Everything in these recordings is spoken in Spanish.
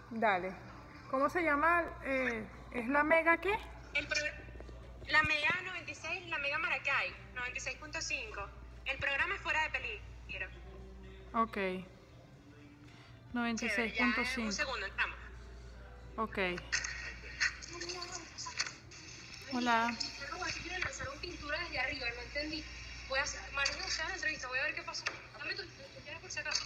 Dale. ¿Cómo se llama? ¿Es la Mega qué? El pro- la Mega 96, la Mega Maracay, 96.5. El programa es Fuera de Peligro. Ok. Chévere, ya un 96.5. segundo, entramos. Ok. Hola. Así quieren lanzar un pintura desde arriba, no entendí. Voy a hacer, Marina, usted en la entrevista, voy a ver qué pasó. Dame tu llave por si acaso.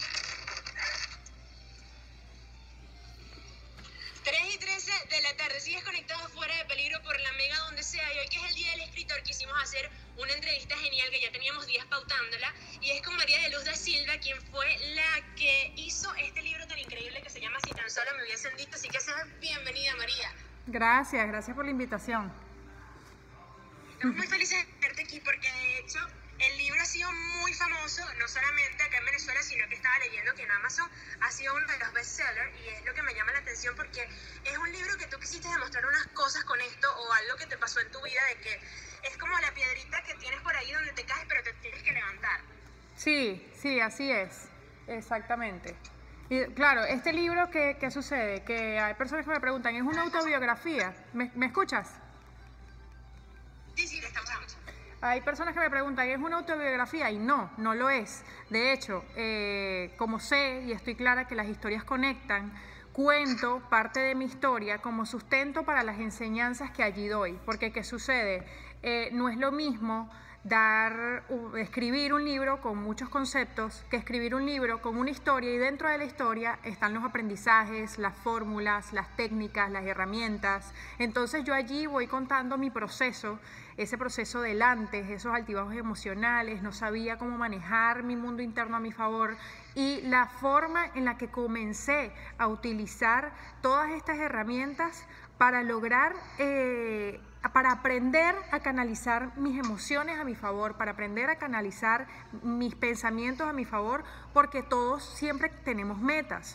3:13 de la tarde, sigues conectado Fuera de Peligro por la Mega donde sea, y hoy que es el Día del Escritor quisimos hacer una entrevista genial que ya teníamos días pautándola, y es con María de Luz da Silva, quien fue la que hizo este libro tan increíble que se llama Si tan solo me hubiesen dicho, así que seas bienvenida, María. Gracias por la invitación. Estamos muy felices de tenerte aquí porque de hecho el libro ha sido muy famoso, no solamente acá en Venezuela, sino que estaba leyendo que en Amazon ha sido uno de los bestsellers, y es lo que me llama la atención porque es un libro que tú quisiste demostrar unas cosas con esto o algo que te pasó en tu vida, de que es como la piedrita que tienes por ahí donde te caes pero te tienes que levantar. Sí, así es. Exactamente. Y claro, este libro, ¿qué sucede? Que hay personas que me preguntan, ¿es una autobiografía? ¿Me escuchas? Sí, te estamos escuchando. Hay personas que me preguntan, ¿es una autobiografía? Y no lo es. De hecho, como sé y estoy clara que las historias conectan, cuento parte de mi historia como sustento para las enseñanzas que allí doy. Porque, ¿qué sucede? No es lo mismo escribir un libro con muchos conceptos que escribir un libro con una historia, y dentro de la historia están los aprendizajes, las fórmulas, las técnicas, las herramientas. Entonces yo allí voy contando mi proceso, ese proceso del antes, esos altibajos emocionales, no sabía cómo manejar mi mundo interno a mi favor, y la forma en la que comencé a utilizar todas estas herramientas para lograr, para aprender a canalizar mis emociones a mi favor, para aprender a canalizar mis pensamientos a mi favor, porque todos siempre tenemos metas,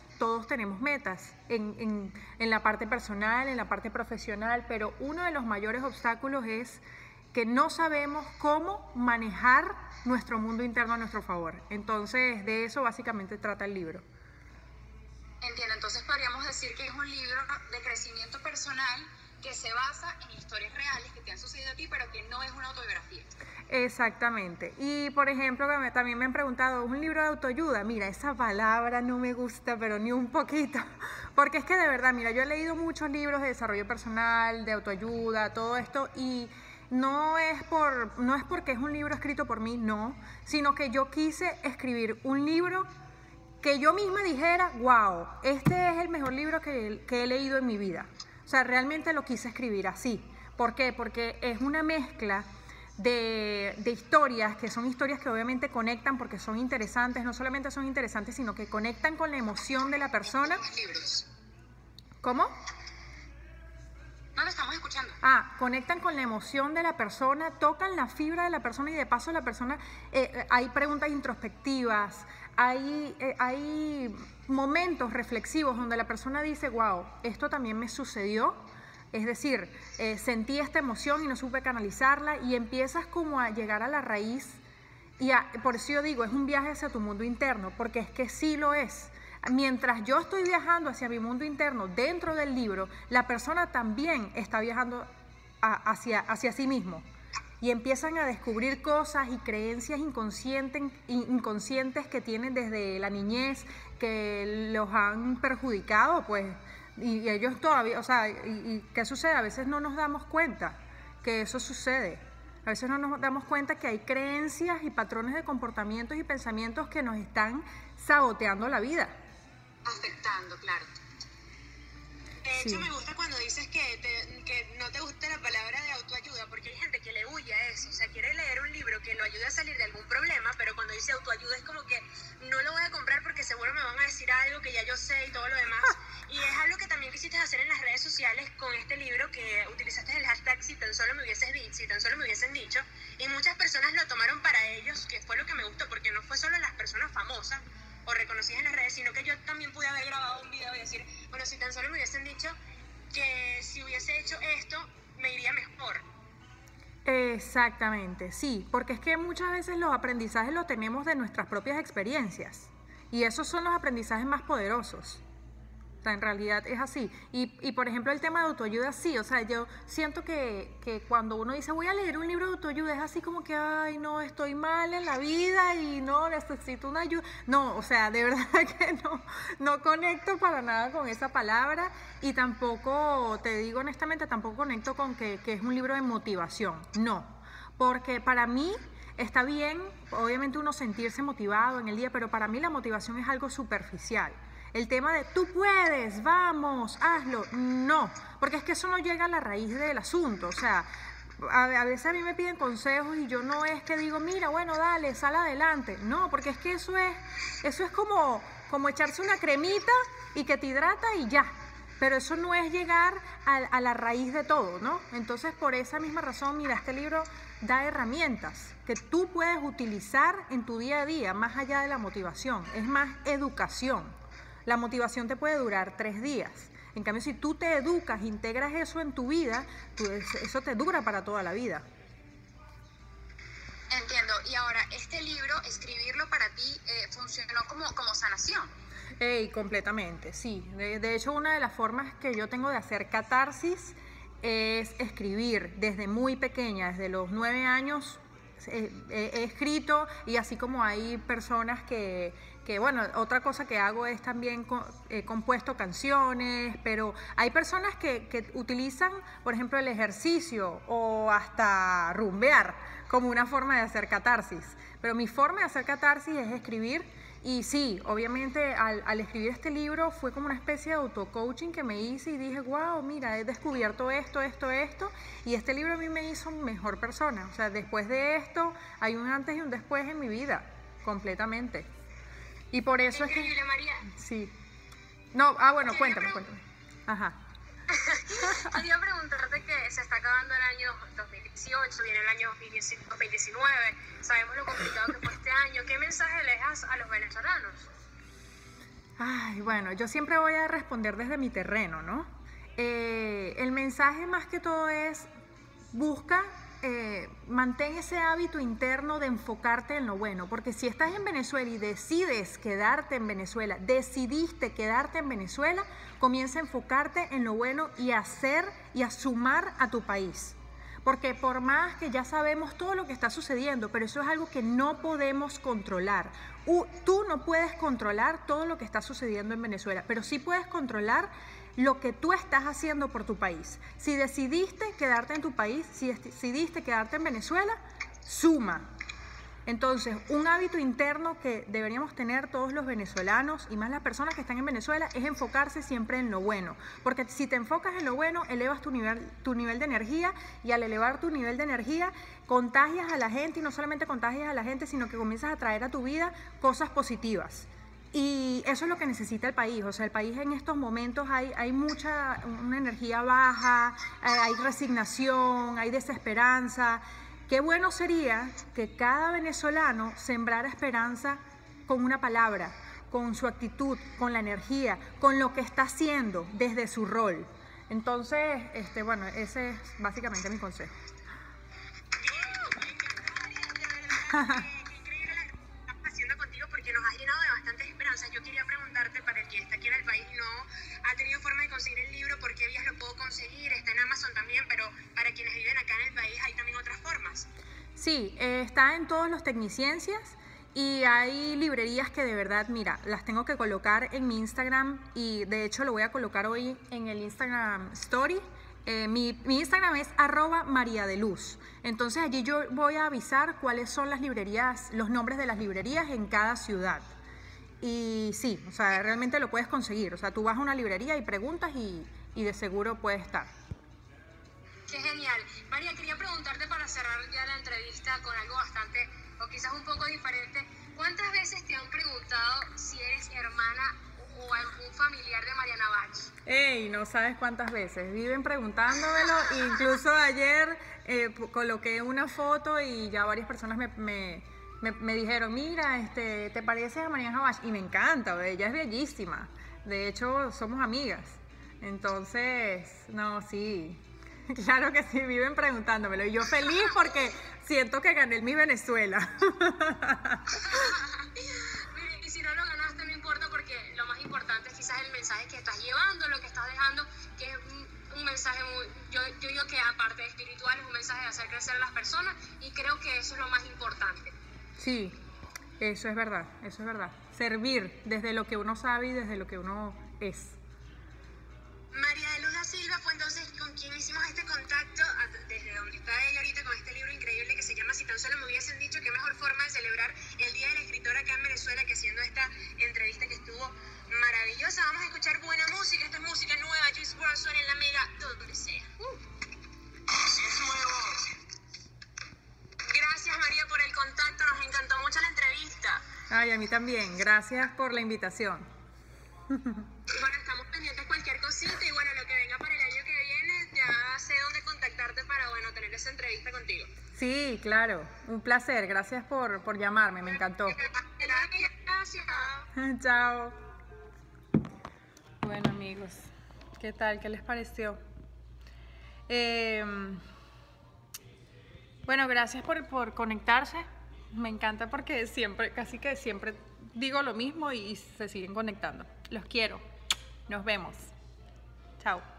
en la parte personal, en la parte profesional, pero uno de los mayores obstáculos es que no sabemos cómo manejar nuestro mundo interno a nuestro favor. Entonces, de eso básicamente trata el libro. Entiendo, entonces podríamos decir que es un libro de crecimiento personal que se basa en historias reales que te han sucedido a ti, pero que no es una autobiografía. Exactamente. Y por ejemplo, también me han preguntado, ¿es un libro de autoayuda? Mira, esa palabra no me gusta, pero ni un poquito. Porque es que de verdad, mira, yo he leído muchos libros de desarrollo personal, de autoayuda, todo esto, y no es porque es un libro escrito por mí, no, sino que yo quise escribir un libro que yo misma dijera, wow, este es el mejor libro que he leído en mi vida. O sea, realmente lo quise escribir así. ¿Por qué? Porque es una mezcla de historias, que son historias que obviamente conectan porque son interesantes, no solamente son interesantes, sino que conectan con la emoción de la persona. Libros. ¿Cómo? No lo estamos escuchando. Conectan con la emoción de la persona, tocan la fibra de la persona, y de paso la persona, hay preguntas introspectivas, hay momentos reflexivos donde la persona dice, wow, esto también me sucedió. Es decir, sentí esta emoción y no supe canalizarla, y empiezas como a llegar a la raíz, y por eso yo digo, es un viaje hacia tu mundo interno, porque es que sí lo es. Mientras yo estoy viajando hacia mi mundo interno dentro del libro, la persona también está viajando hacia sí mismo, y empiezan a descubrir cosas y creencias inconscientes que tienen desde la niñez, que los han perjudicado, pues, y ellos todavía, o sea, y ¿qué sucede? A veces no nos damos cuenta que eso sucede. A veces no nos damos cuenta que hay creencias y patrones de comportamientos y pensamientos que nos están saboteando la vida. Afectando, claro. De hecho, me gusta cuando dices que no te gusta la palabra de autoayuda, porque hay gente que le huye a eso. O sea, quiere leer un libro que lo ayude a salir de algún problema, pero cuando dice autoayuda es como que no lo voy a comprar porque seguro me van a decir algo que ya yo sé y todo lo demás. Y es algo que también quisiste hacer en las redes sociales con este libro, que utilizaste el hashtag Si tan solo me hubiesen dicho, y muchas personas lo tomaron para ellos, que fue lo que me gustó, porque no fue solo las personas famosas o reconocidas en las redes, sino que yo también pude haber grabado un video y decir, bueno, si tan solo me hubiesen dicho que si hubiese hecho esto, me iría mejor. Exactamente, sí, porque es que muchas veces los aprendizajes los tenemos de nuestras propias experiencias, y esos son los aprendizajes más poderosos. sea, en realidad es así. Y por ejemplo, el tema de autoayuda, sí, o sea, yo siento que cuando uno dice voy a leer un libro de autoayuda, es así como que, ay, no, estoy mal en la vida y no, necesito una ayuda. No, o sea, de verdad que no conecto para nada con esa palabra y tampoco, te digo honestamente, tampoco conecto con que es un libro de motivación, no, porque para mí está bien, obviamente uno sentirse motivado en el día, pero para mí la motivación es algo superficial. El tema de tú puedes, vamos, hazlo, no, porque es que eso no llega a la raíz del asunto, o sea, a veces a mí me piden consejos y yo no es que digo, mira, bueno, dale, sal adelante, no, porque es que eso es como echarse una cremita y que te hidrata y ya. Pero eso no es llegar a la raíz de todo, ¿no? Entonces, por esa misma razón, mira, este libro da herramientas que tú puedes utilizar en tu día a día, más allá de la motivación. Es más educación. La motivación te puede durar 3 días. En cambio, si tú te educas, integras eso en tu vida, eso te dura para toda la vida. Entiendo. Y ahora, este libro, escribirlo para ti, funcionó como sanación. Completamente, sí. De hecho, una de las formas que yo tengo de hacer catarsis es escribir desde muy pequeña, desde los 9 años he escrito, y así como hay personas que bueno, otra cosa que hago es también he compuesto canciones, pero hay personas que utilizan, por ejemplo, el ejercicio o hasta rumbear como una forma de hacer catarsis. Pero mi forma de hacer catarsis es escribir. Y sí, obviamente al escribir este libro fue como una especie de auto-coaching que me hice y dije, wow, mira, he descubierto esto, y este libro a mí me hizo mejor persona. O sea, después de esto hay un antes y un después en mi vida, completamente. Y por eso increíble, es que... María. Sí. No, bueno, cuéntame. Ajá. Quería preguntarte que se está acabando el año 2018, viene el año 2019, sabemos lo complicado que fue este año. ¿Qué mensaje le das a los venezolanos? Ay, bueno, yo siempre voy a responder desde mi terreno, ¿no? El mensaje más que todo es, mantén ese hábito interno de enfocarte en lo bueno, porque si estás en Venezuela y decides quedarte en Venezuela, decidiste quedarte en Venezuela, comienza a enfocarte en lo bueno y a hacer y a sumar a tu país. Porque por más que ya sabemos todo lo que está sucediendo, pero eso es algo que no podemos controlar. Tú no puedes controlar todo lo que está sucediendo en Venezuela, pero sí puedes controlar lo que tú estás haciendo por tu país. Si decidiste quedarte en tu país, si decidiste quedarte en Venezuela, suma. Entonces, un hábito interno que deberíamos tener todos los venezolanos y más las personas que están en Venezuela es enfocarse siempre en lo bueno. Porque si te enfocas en lo bueno, elevas tu nivel de energía, y al elevar tu nivel de energía, contagias a la gente, y no solamente contagias a la gente, sino que comienzas a traer a tu vida cosas positivas. Y eso es lo que necesita el país. O sea, el país en estos momentos hay una energía baja, hay resignación, hay desesperanza. Qué bueno sería que cada venezolano sembrara esperanza con una palabra, con su actitud, con la energía, con lo que está haciendo desde su rol. Entonces, bueno, ese es básicamente mi consejo. Nos has llenado de bastantes esperanzas. Yo quería preguntarte, para el que está aquí en el país y no ha tenido forma de conseguir el libro, ¿por qué vías lo puedo conseguir? Está en Amazon también, pero para quienes viven acá en el país hay también otras formas. Sí, está en todos los Tecniciencias, y hay librerías que de verdad, mira, las tengo que colocar en mi Instagram, y de hecho lo voy a colocar hoy en el Instagram Story. Mi Instagram es @mariadeluz. Entonces allí yo voy a avisar cuáles son las librerías, los nombres de las librerías en cada ciudad. Y sí, o sea, realmente lo puedes conseguir. O sea, tú vas a una librería y preguntas y de seguro puede estar. Qué genial. María, quería preguntarte para cerrar ya la entrevista con algo bastante, o quizás un poco diferente. ¿Cuántas veces te han preguntado si eres hermana o algún familiar de Mariana Bach? No sabes cuántas veces. Viven preguntándomelo. Incluso ayer coloqué una foto y ya varias personas me dijeron, mira, ¿te pareces a Mariana Bach? Y me encanta, ella es bellísima. De hecho, somos amigas. Entonces, no, sí. Claro que sí, viven preguntándomelo. Y yo feliz porque siento que gané el Miss Venezuela. Y si no lo ganaste, no importa, porque lo más importante es quizás el mensaje que estás llevando. mensaje yo digo que aparte de espiritual es un mensaje de hacer crecer a las personas y creo que eso es lo más importante. Sí, eso es verdad, eso es verdad. Servir desde lo que uno sabe y desde lo que uno es. María de Luz da Silva fue entonces con quien hicimos este contacto desde donde está ella ahorita con este libro increíble que se llama Si tan solo me hubiesen dicho, qué mejor forma de celebrar el Día de la Escritora acá en Venezuela que haciendo esta entrevista que estuvo maravillosa. Vamos a escuchar buena música, esta es música nueva, Juice WRLD suena en la Mega, donde sea. Si es nuevo. Gracias María por el contacto, nos encantó mucho la entrevista. Ay, a mí también, gracias por la invitación. Bueno, estamos pendientes de cualquier cosita y bueno, lo que venga para el año que viene, ya sé dónde contactarte para, bueno, tener esa entrevista contigo. Sí, claro, un placer, gracias por llamarme, me encantó. Gracias. Chao. Bueno amigos, ¿qué tal? ¿Qué les pareció? Bueno, gracias por conectarse. Me encanta porque siempre, casi que siempre digo lo mismo y se siguen conectando. Los quiero. Nos vemos. Chao.